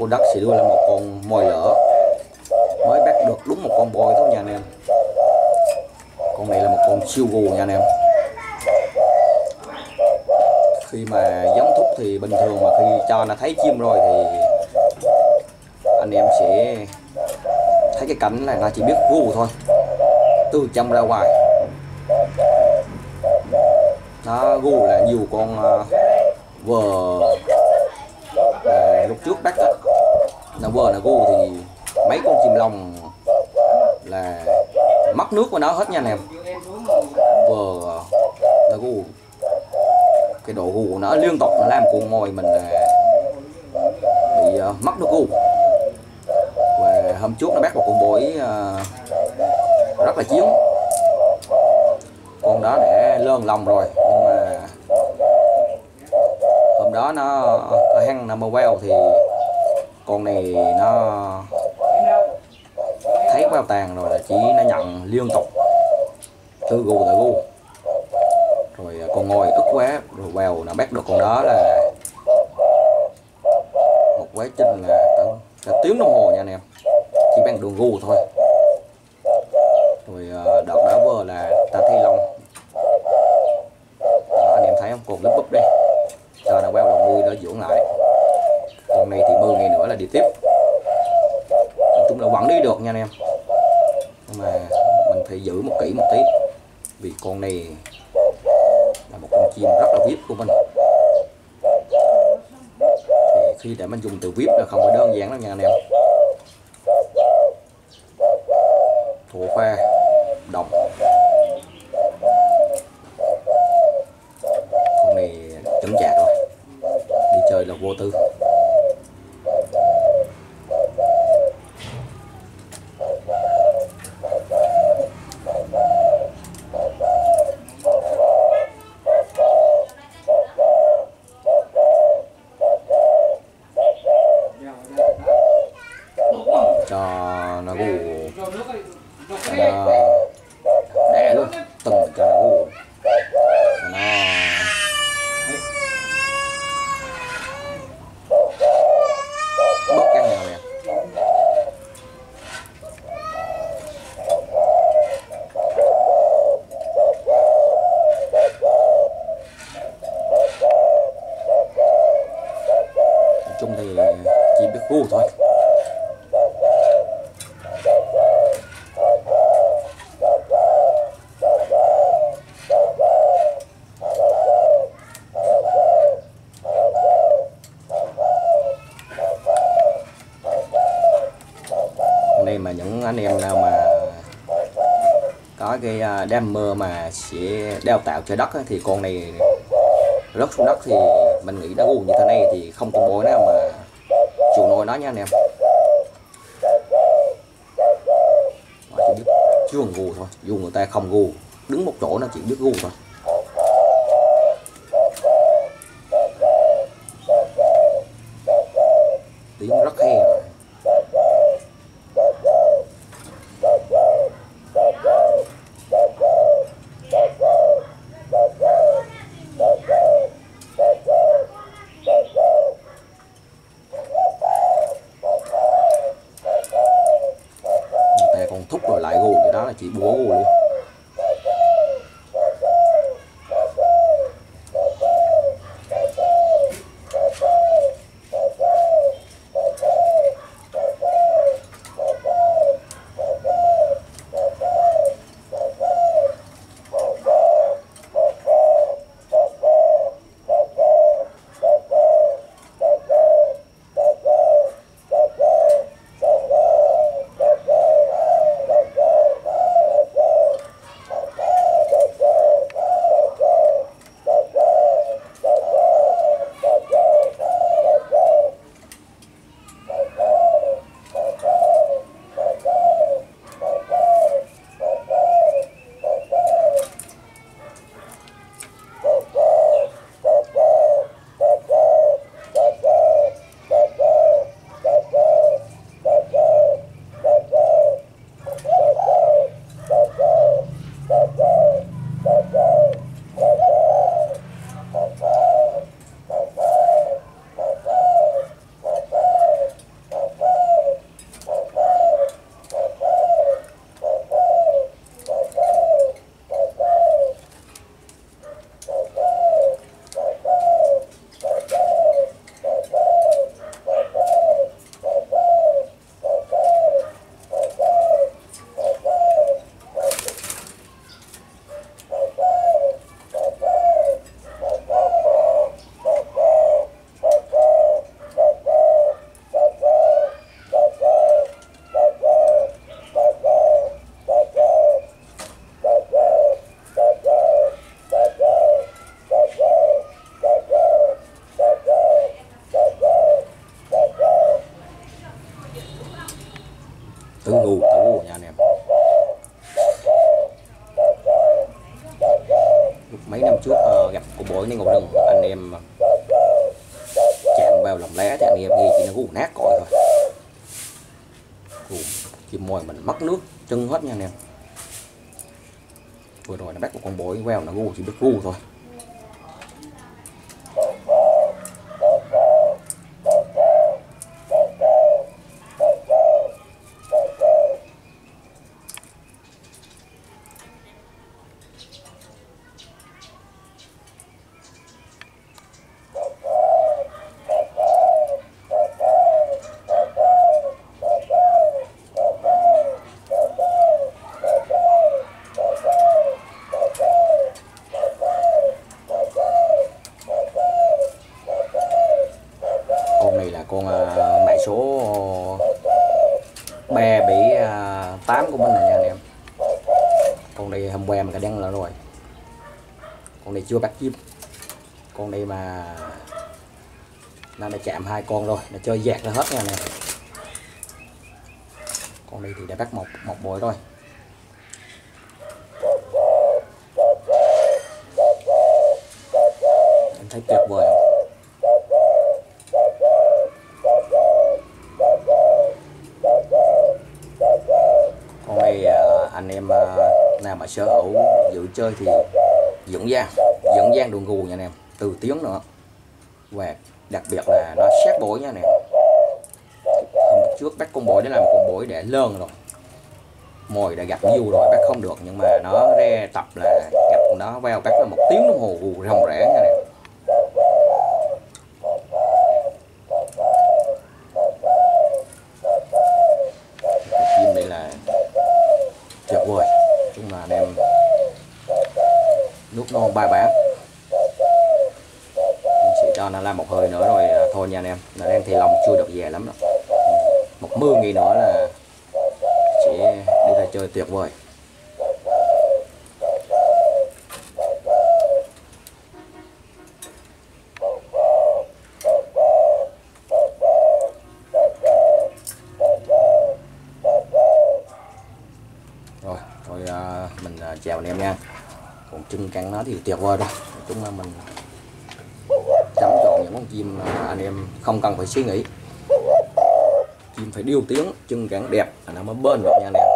đất sẽ đưa là một con mồi lỡ, mới bắt được đúng một con voi thôi nha anh em. Con này là một con siêu gù nha anh em. Khi mà giống thúc thì bình thường, mà khi cho nó thấy chim rồi thì anh em sẽ thấy cái cảnh là nó chỉ biết gù thôi, từ trong ra ngoài. Nó gù là nhiều con vờ lúc trước bắt nó vờ nó gù thì mấy con chim lồng là mất nước của nó hết nha anh em. Vờ nó gù, cái độ gù của nó liên tục nó làm con mồi mình bị mất nước gù. Và hôm trước nó bắt một con bổi rất là chiến, con đó đã lơn lòng rồi, nhưng mà hôm đó nó ở hang nằm queo thì con này nó thấy queo tàn rồi là chỉ nó nhận liên tục từ gù tới gù, rồi con ngồi ức quá rồi queo nó bắt được con đó là một quá trình là cả tiếng đồng hồ nha anh em, chỉ bằng đường gù thôi. Rồi đợt đó vừa là ta thi long anh em thấy không, còn lúp búp đây cho nó queo lòng đuôi nó dưỡng lại. Con này thì 10 ngày nữa là đi tiếp, nói chung là vẫn đi được nha anh em, nhưng mà mình phải giữ một kỹ một tí, vì con này là một con chim rất là VIP của mình. Thì khi để mình dùng từ VIP là không phải đơn giản đâu nha anh em. Thổ pha đồng, con này chấm chạc rồi, đi chơi là vô tư. Cho nó gù nó đẻ luôn, từng cho nó gù nó bớt căng nào nè. Nói chung thì chỉ biết gù thôi. Đây mà những anh em nào mà có cái đam mê mà sẽ đào tạo chơi đất thì con này rớt xuống đất thì mình nghĩ nó gù như thế này thì không có bối nào mà chịu nổi nó nha anh em. Nó chỉ biết chuồng gù thôi, dù người ta không gù đứng một chỗ nó chỉ biết gù thôi. Tiếng rất hay. Còn thúc rồi lại gù thì đó là chỉ búa gù luôn. bối này ngủ rừng anh em chạm vào lòng lá thì anh em nghe chỉ nó gù nát cõi thôi. Chim mồi mình mất nước trưng hết nha anh em. Vừa rồi nó bắt một con bối vào nó gù chỉ biết gù thôi. Con này là con mã số 378 của mình này nha anh em. Con này hôm qua mà cả đăng là rồi. Con này chưa bắt chim. Con này mà nó đã chạm 2 con rồi, nó chơi dạt ra hết nha anh em. Con này thì đã bắt một bội rồi. Em thấy tuyệt vời không? Con này anh em nào mà sở hữu dự chơi thì dẫn dang đường gù nha anh em, từ tiếng nữa, và đặc biệt là nó sát bối nha anh em. Hôm trước bắt con bối để làm con bối để lơn rồi, mồi đã gặp nhiều rồi bắt không được, nhưng mà nó ra tập là gặp nó vào bắt là 1 tiếng đồng hồ gù ròng rẽ nha anh em. Chim đây là tuyệt vời, chung là anh em nước non bài bản. Mình sẽ cho nó làm một hơi nữa rồi thôi nha anh em. Nó đang thì lòng chưa được về lắm đâu. Một mưa nghỉ nữa là sẽ đi ra chơi tuyệt vời. Rồi, thôi mình chào anh em nha. Còn chân cắn nó thì tuyệt vời rồi. Nói chung là mình chấm chọn những con chim anh em không cần phải suy nghĩ. Chim phải điêu tiếng, chân cắn đẹp là nó mới bền được nha anh em.